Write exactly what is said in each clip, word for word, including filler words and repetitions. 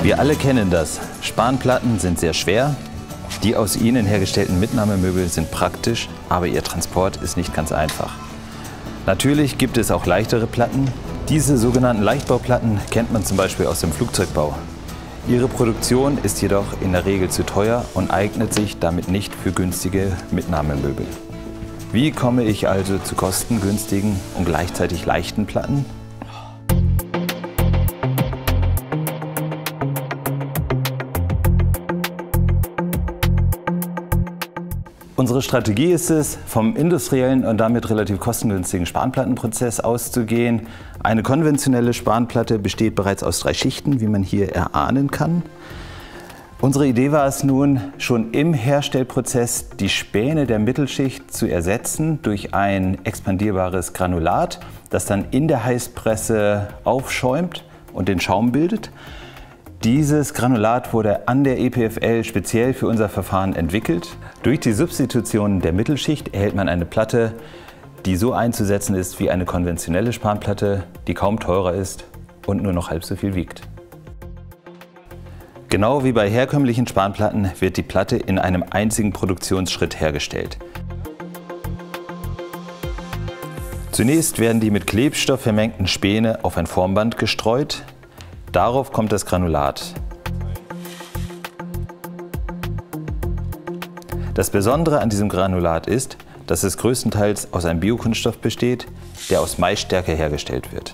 Wir alle kennen das. Spanplatten sind sehr schwer. Die aus ihnen hergestellten Mitnahmemöbel sind praktisch, aber ihr Transport ist nicht ganz einfach. Natürlich gibt es auch leichtere Platten. Diese sogenannten Leichtbauplatten kennt man zum Beispiel aus dem Flugzeugbau. Ihre Produktion ist jedoch in der Regel zu teuer und eignet sich damit nicht für günstige Mitnahmemöbel. Wie komme ich also zu kostengünstigen und gleichzeitig leichten Platten? Unsere Strategie ist es, vom industriellen und damit relativ kostengünstigen Spanplattenprozess auszugehen. Eine konventionelle Spanplatte besteht bereits aus drei Schichten, wie man hier erahnen kann. Unsere Idee war es nun, schon im Herstellprozess die Späne der Mittelschicht zu ersetzen durch ein expandierbares Granulat, das dann in der Heißpresse aufschäumt und den Schaum bildet. Dieses Granulat wurde an der E P F L speziell für unser Verfahren entwickelt. Durch die Substitution der Mittelschicht erhält man eine Platte, die so einzusetzen ist wie eine konventionelle Spanplatte, die kaum teurer ist und nur noch halb so viel wiegt. Genau wie bei herkömmlichen Spanplatten wird die Platte in einem einzigen Produktionsschritt hergestellt. Zunächst werden die mit Klebstoff vermengten Späne auf ein Formband gestreut. Darauf kommt das Granulat. Das Besondere an diesem Granulat ist, dass es größtenteils aus einem Biokunststoff besteht, der aus Maisstärke hergestellt wird.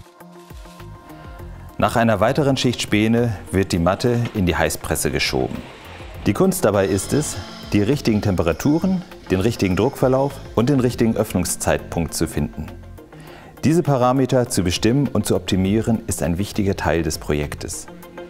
Nach einer weiteren Schicht Späne wird die Matte in die Heißpresse geschoben. Die Kunst dabei ist es, die richtigen Temperaturen, den richtigen Druckverlauf und den richtigen Öffnungszeitpunkt zu finden. Diese Parameter zu bestimmen und zu optimieren, ist ein wichtiger Teil des Projektes.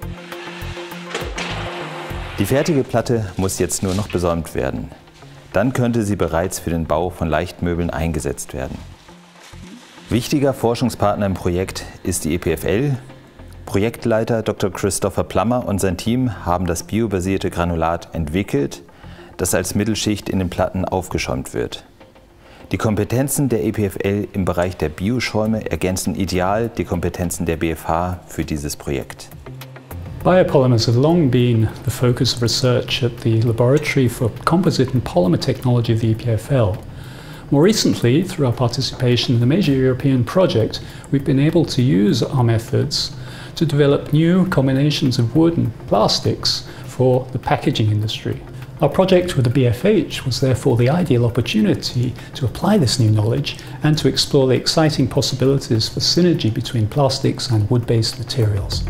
Die fertige Platte muss jetzt nur noch besäumt werden. Dann könnte sie bereits für den Bau von Leichtmöbeln eingesetzt werden. Wichtiger Forschungspartner im Projekt ist die E P F L. Projektleiter Doktor Christopher Plummer und sein Team haben das biobasierte Granulat entwickelt, das als Mittelschicht in den Platten aufgeschäumt wird. Die Kompetenzen der E P F L im Bereich der Bioschäume ergänzen ideal die Kompetenzen der B F H für dieses Projekt. Biopolymers have long been the focus of research at the Laboratory for Composite and Polymer Technology of the E P F L. More recently, through our participation in the major European project, we've been able to use our methods to develop new combinations of wood and plastics for the packaging industry. Our project with the B F H was therefore the ideal opportunity to apply this new knowledge and to explore the exciting possibilities for synergy between plastics and wood-based materials.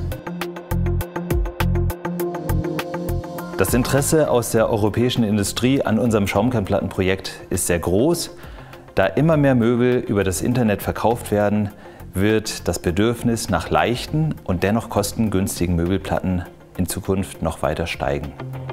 Das Interesse aus der europäischen Industrie an unserem Schaumkernplattenprojekt ist sehr groß. Da immer mehr Möbel über das Internet verkauft werden, wird das Bedürfnis nach leichten und dennoch kostengünstigen Möbelplatten in Zukunft noch weiter steigen.